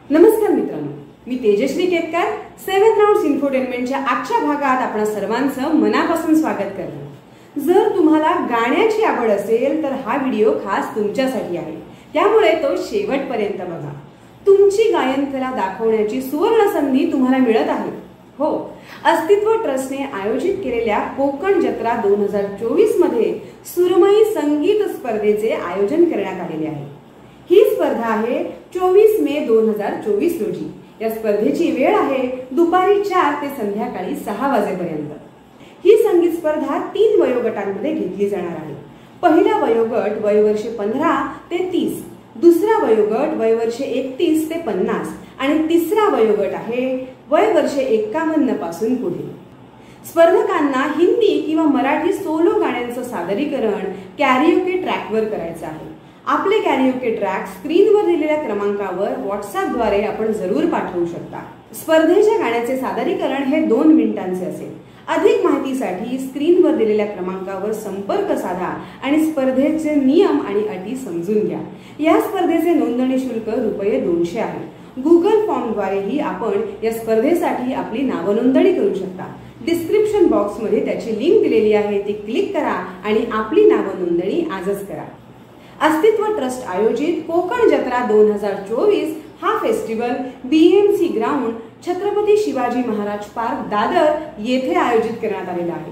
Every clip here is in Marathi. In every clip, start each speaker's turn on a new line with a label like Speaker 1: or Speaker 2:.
Speaker 1: नमस्कार मित्रांनो, मी तेजश्री केतकर. 7 राउंड्स इन्फोटेनमेंटच्या आजच्या भागात आपण सर्वांचं मनापासून स्वागत करतो. जर तुम्हाला गाण्याची आवड असेल तर हा व्हिडिओ खास तुमच्यासाठी आहे, त्यामुळे तो शेवटपर्यंत बघा. तुमची गायन कला दाखवण्याची सुवर्ण संधी तुम्हाला मिळत आहे. हो, अस्तित्व ट्रस्टने आयोजित केलेल्या कोकण जत्रा 2024 मध्ये सुरमई संगीत स्पर्धेचे आयोजन करण्यात आलेले आहे. ही स्पर्धा आहे 24 मे 2024 रोजी. या स्पर्धेची वेळ आहे दुपारी 4 ते संध्याकाळी 6 वाजेपर्यंत. ही संगीत स्पर्धा 3 वयोगटांमध्ये घेतली जाणार आहे. पहिला वयोगट वयवर्षे 15 ते 30, दुसरा वयोगट वयवर्षे 31 ते 50 आणि तिसरा वयोगट आहे वयवर्षे 51 पासून पुढे. स्पर्धकांना हिंदी किंवा मराठी सोलो गाण्यांचं सादरीकरण कॅरिओके ट्रॅकवर करायचं आहे. आपले कॅरिओके ट्रॅक स्क्रीनवर दिलेल्या क्रमांकावर व्हॉट्सअपद्वारे आपण जरूर पाठवू शकता. स्पर्धेच्या गाण्याचे सादरीकरण हे 2 मिनिटांचे असेल. अधिक माहितीसाठी स्क्रीनवर दिलेल्या क्रमांकावर संपर्क साधा आणि स्पर्धेचे नियम आणि अटी समजून घ्या. या स्पर्धेचे नोंदणी शुल्क ₹200 आहे. गुगल फॉर्मद्वारेही आपण या स्पर्धेसाठी आपली नावनोंदणी करू शकता. डिस्क्रिप्शन बॉक्समध्ये त्याची लिंक दिलेली आहे, ती क्लिक करा आणि आपली नावनोंदणी आजच करा. अस्तित्व ट्रस्ट आयोजित कोकण जत्रा 2024 हा festival BMC ground, Chhatrapati Shivaji Maharaj park, Dadar येथे आयोजित करण्यात आलेला आहे.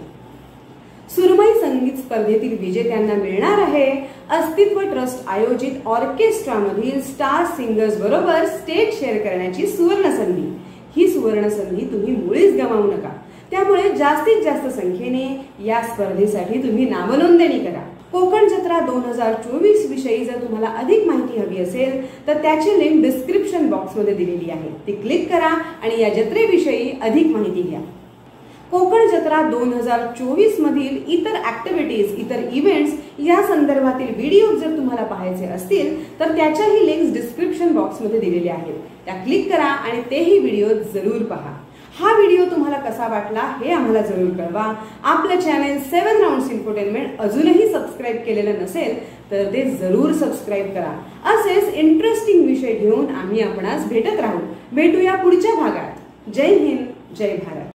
Speaker 1: सुरमई संगीत स्पर्धेतील विजेत्यांना मिळणार आहे अस्तित्व ट्रस्ट आयोजित ऑर्केस्ट्रामधील स्टार सिंगर्स बरोबर स्टेज शेअर करण्याची सुवर्ण संधी. ही सुवर्ण संधी तुम्ही मुळीच गमावू नका. त्यामुळे जास्तीत जास्त संख्येने या स्पर्धेसाठी तुम्ही नावनोंदणी करा. कोकण जत्रा 2024 विषयी जर तुम्हाला अधिक माहिती हवी असेल तर त्याची लिंक डिस्क्रिप्शन बॉक्समध्ये दिलेली आहे, ती क्लिक करा आणि या जत्रेविषयी अधिक माहिती घ्या. कोकण जत्रा 2024 मधील इतर ऍक्टिव्हिटीज, इतर इव्हेंट्स या संदर्भातील व्हिडिओ जर तुम्हाला पाहायचे असतील तर त्याच्याही लिंक्स डिस्क्रिप्शन बॉक्समध्ये दिलेल्या आहेत, त्या क्लिक करा आणि तेही व्हिडिओ जरूर पहा. हा व्हिडिओ तुम्हाला कसा वाटला हे आम्हाला जरूर कळवा. आपलं चॅनल 7 राउंड्स इन्फोटेनमेंट अजूनही सबस्क्राईब केलेलं नसेल तर ते जरूर सबस्क्राईब करा. असेच इंटरेस्टिंग विषय घेऊन आम्ही आपणास भेटत राहू. भेटूया पुढच्या भागात. जय हिंद, जय भारत.